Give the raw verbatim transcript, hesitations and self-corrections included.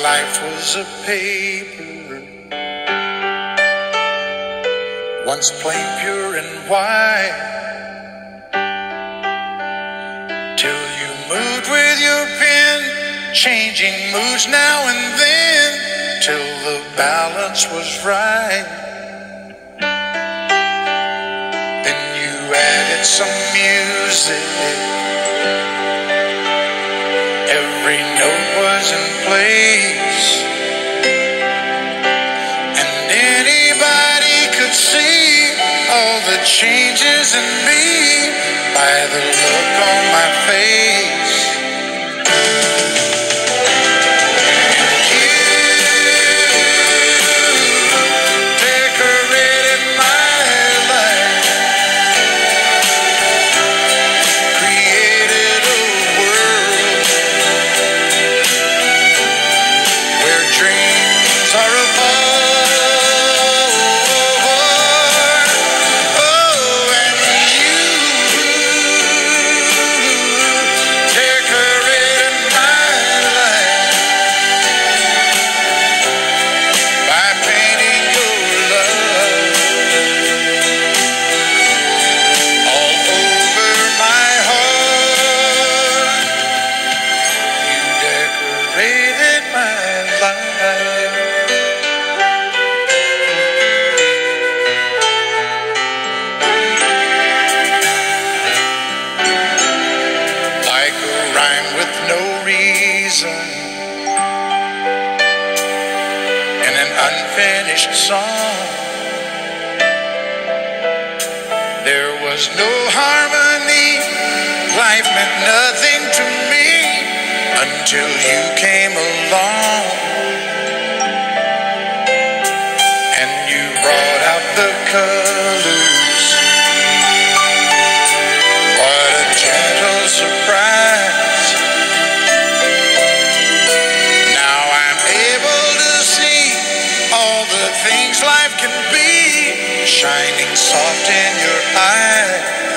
life was a paper, once plain, pure, and white, till you moved with your pen, changing moods now and then, till the balance was right. Then you added some music, every note was in place, and anybody could see all the changes in me by the look on my face. You decorated my life, created a world where dreams are apart. Oh, and you decorated my life by painting your love all over my heart. You decorated my life. Like a rhyme with no reason in an unfinished song, there was no harmony, life meant nothing to me until you came along, and you brought out the colors. What a gentle surprise. Now I'm able to see all the things life can be, shining soft in your eyes.